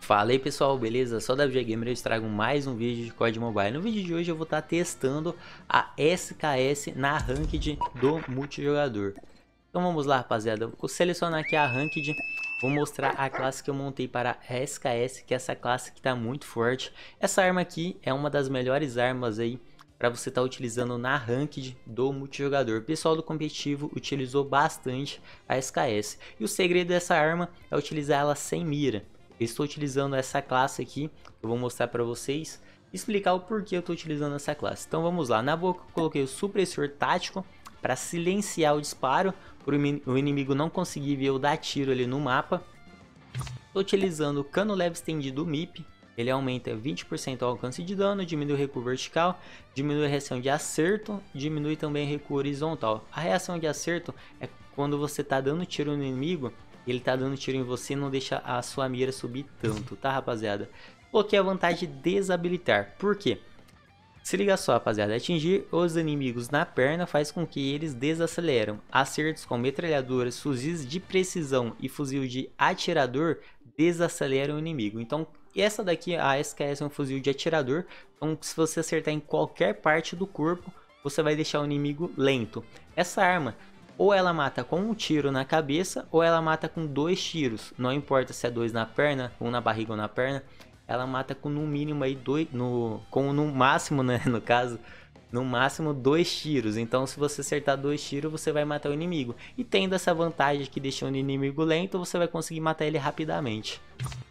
Fala aí pessoal, beleza? Só da WG Gamer eu trago mais um vídeo de COD Mobile. No vídeo de hoje eu vou estar testando a SKS na Ranked do multijogador. Então vamos lá rapaziada, eu vou selecionar aqui a Ranked, vou mostrar a classe que eu montei para a SKS, que é essa classe que está muito forte. Essa arma aqui é uma das melhores armas aí para você estar utilizando na Ranked do multijogador. O pessoal do competitivo utilizou bastante a SKS. E o segredo dessa arma é utilizar ela sem mira. Eu estou utilizando essa classe aqui, eu vou mostrar para vocês, explicar o porquê eu estou utilizando essa classe. Então vamos lá, na boca eu coloquei o supressor tático para silenciar o disparo, para o inimigo não conseguir ver eu dar tiro ali no mapa. Estou utilizando o cano leve estendido MIP, ele aumenta 20% o alcance de dano, diminui o recuo vertical, diminui a reação de acerto, diminui também o recuo horizontal. A reação de acerto é quando você está dando tiro no inimigo, ele tá dando tiro em você, não deixa a sua mira subir tanto, tá rapaziada? Coloquei a vantagem de desabilitar, por quê? Se liga só rapaziada, atingir os inimigos na perna faz com que eles desaceleram. Acertos com metralhadoras, fuzis de precisão e fuzil de atirador desaceleram o inimigo. Então essa daqui, a SKS é um fuzil de atirador, então se você acertar em qualquer parte do corpo, você vai deixar o inimigo lento. Essa arma ou ela mata com um tiro na cabeça, ou ela mata com 2 tiros. Não importa se é 2 na perna, um na barriga ou na perna. Ela mata com no mínimo aí 2, no máximo, né, no caso, no máximo 2 tiros. Então se você acertar 2 tiros, você vai matar o inimigo. E tendo essa vantagem que deixa o inimigo lento, você vai conseguir matar ele rapidamente.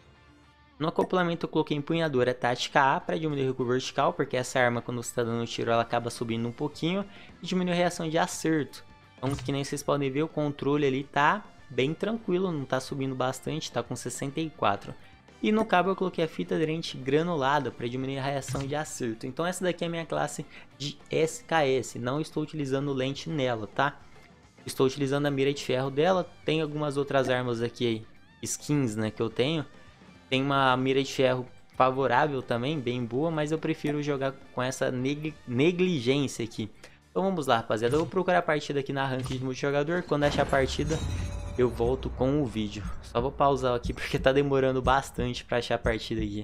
No acoplamento eu coloquei empunhadora tática A para diminuir o recuo vertical, porque essa arma quando você está dando tiro ela acaba subindo um pouquinho. E diminuir a reação de acerto. Então, que nem vocês podem ver, o controle ali tá bem tranquilo, não tá subindo bastante, tá com 64. E no cabo eu coloquei a fita aderente granulada para diminuir a reação de acerto. Então essa daqui é a minha classe de SKS, não estou utilizando lente nela, tá? Estou utilizando a mira de ferro dela, tem algumas outras armas aqui, skins, né, que eu tenho. Tem uma mira de ferro favorável também, bem boa, mas eu prefiro jogar com essa negligência aqui. Então vamos lá rapaziada, eu vou procurar a partida aqui na Ranked de multijogador, quando achar a partida eu volto com o vídeo. Só vou pausar aqui porque tá demorando bastante pra achar a partida aqui.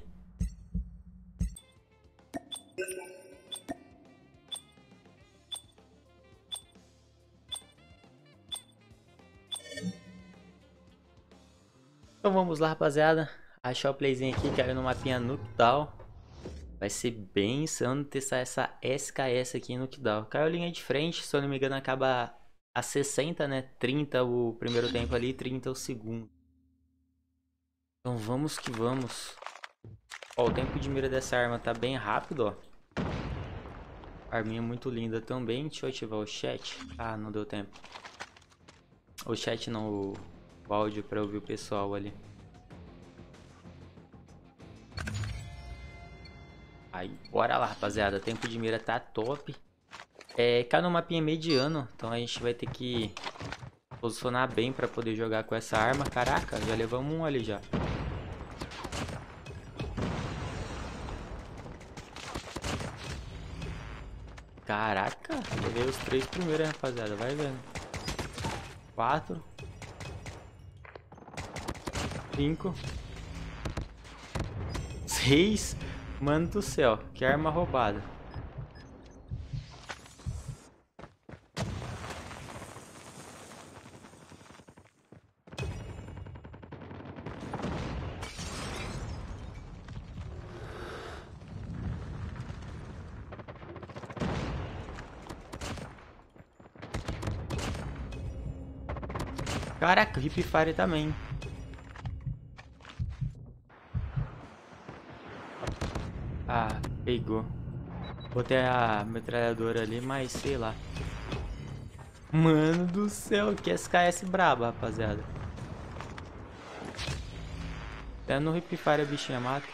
Então vamos lá rapaziada, achar o playzinho aqui, caiu no mapinha Nuketown. Vai ser bem insano testar essa SKS aqui no Nuketown. Caiu a linha de frente, se eu não me engano acaba a 60, né? 30 o primeiro tempo ali, 30 o segundo. Então vamos que vamos. Ó, o tempo de mira dessa arma tá bem rápido, ó. Arminha muito linda também. Deixa eu ativar o chat. Ah, não deu tempo. O chat não, o áudio pra ouvir o pessoal ali. Aí, bora lá, rapaziada. O tempo de mira tá top. Cai no mapinha mediano, então a gente vai ter que posicionar bem pra poder jogar com essa arma. Caraca, já levamos um ali já. Caraca, levei os 3 primeiros, rapaziada. Vai vendo. 4 5 6. Mano do céu, que arma roubada. Caraca, Hip Fire também. Ah, pegou. Botei a metralhadora ali, mas sei lá. Mano do céu, que SKS braba, rapaziada. Até no Hip Fire a bichinha mata.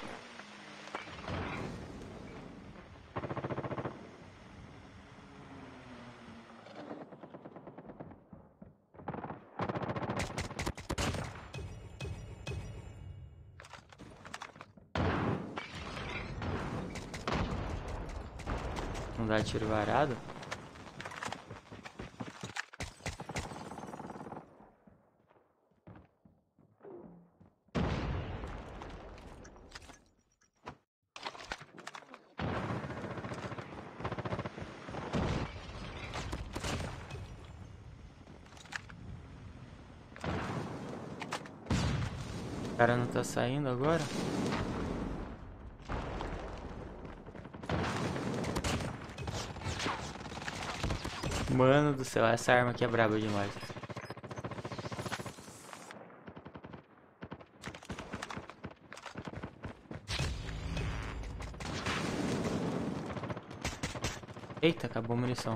Não dá tiro varado. cara não tá saindo agora? Mano do céu, essa arma aqui é braba demais. Eita, acabou a munição.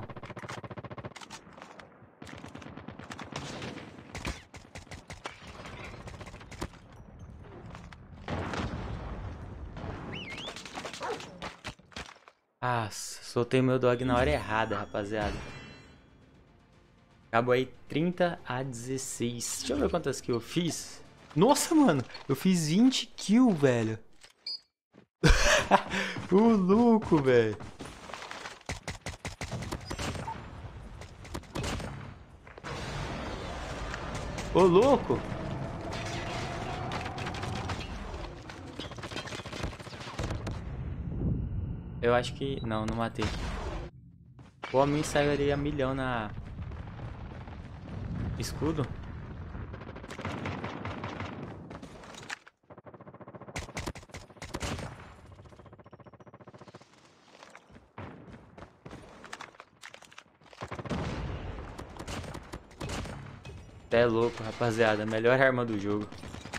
Ah, soltei meu dog na hora errada, rapaziada. Acabou aí 30-16. Deixa eu ver quantas kills eu fiz. Nossa, mano, eu fiz 20 kills, velho. O louco, velho. Ô, louco. Eu acho que... Não, não matei. O homem saiu ali a milhão na... escudo. É louco, rapaziada. Melhor arma do jogo.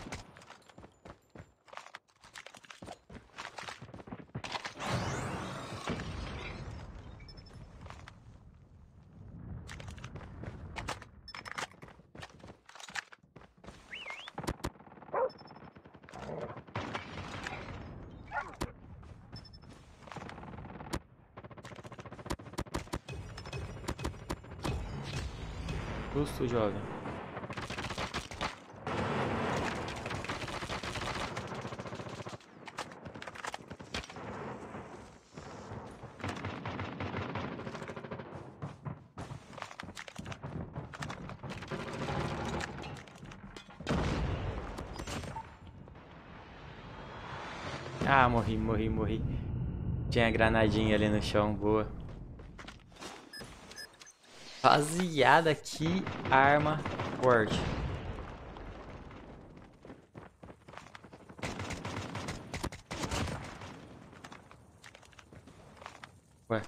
Justo, jovem. Ah, morri. Tinha granadinha ali no chão, boa. Rapaziada, que arma forte. Ué.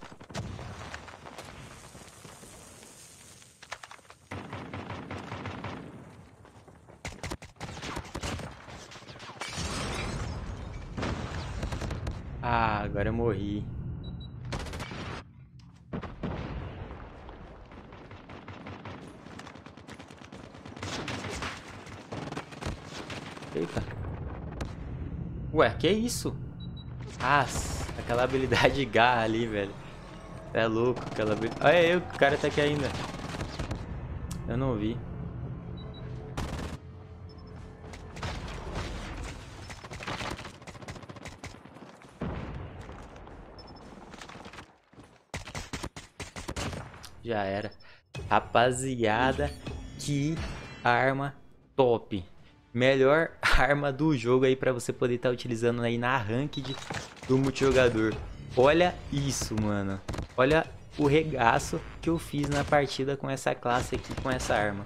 Ah, agora eu morri. Eita. Ué, que isso? Ah, aquela habilidade de garra ali, velho. É louco, aquela habilidade. Olha aí, o cara tá aqui ainda. Eu não vi. Já era. Rapaziada, que arma top. Melhor arma do jogo aí pra você poder estar utilizando aí na ranked do multijogador. Olha isso, mano. Olha o regaço que eu fiz na partida com essa classe aqui, com essa arma.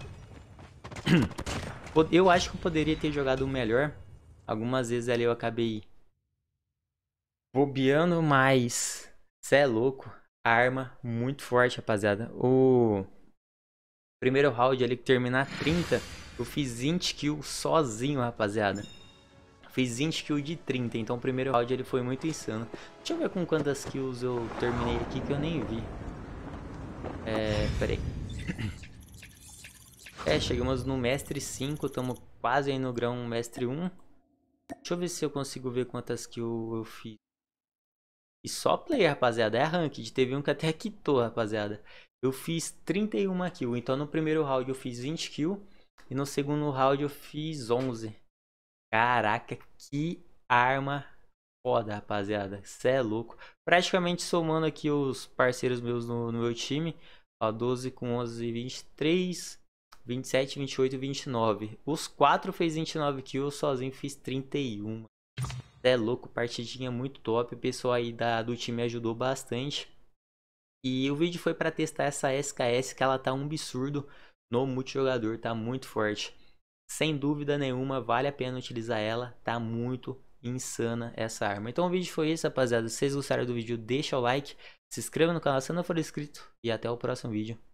Eu acho que eu poderia ter jogado melhor. Algumas vezes ali eu acabei bobeando, mas cê é louco. Arma muito forte, rapaziada. O primeiro round ali que terminar 30, eu fiz 20 kills sozinho, rapaziada. Fiz 20 kills de 30, então o primeiro round ele foi muito insano. Deixa eu ver com quantas kills eu terminei aqui que eu nem vi. Peraí. Chegamos no mestre 5, estamos quase aí no grão mestre 1. Deixa eu ver se eu consigo ver quantas kills eu fiz. E só play, rapaziada, é ranked. Teve um que até quitou, rapaziada. Eu fiz 31 kills. Então no primeiro round eu fiz 20 kills. E no segundo round eu fiz 11. Caraca, que arma foda, rapaziada. Cê é louco. Praticamente somando aqui os parceiros meus no meu time. Ó, 12 com 11, 23, 27, 28 e 29. Os 4 fez 29 kills, sozinho fiz 31. É louco, partidinha muito top. O pessoal aí do time ajudou bastante. E o vídeo foi para testar essa SKS, que ela tá um absurdo no multijogador, tá muito forte. sem dúvida nenhuma, vale a pena utilizar ela, tá muito insana essa arma. Então o vídeo foi esse, rapaziada. Se vocês gostaram do vídeo, deixa o like, se inscreva no canal se não for inscrito e até o próximo vídeo.